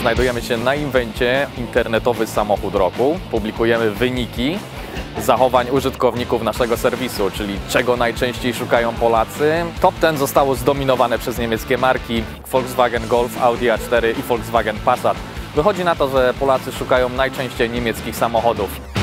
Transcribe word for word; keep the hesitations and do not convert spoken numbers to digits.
Znajdujemy się na evencie Internetowy Samochód Roku. Publikujemy wyniki zachowań użytkowników naszego serwisu, czyli czego najczęściej szukają Polacy. Top ten zostało zdominowane przez niemieckie marki Volkswagen Golf, Audi A cztery i Volkswagen Passat. Wychodzi na to, że Polacy szukają najczęściej niemieckich samochodów.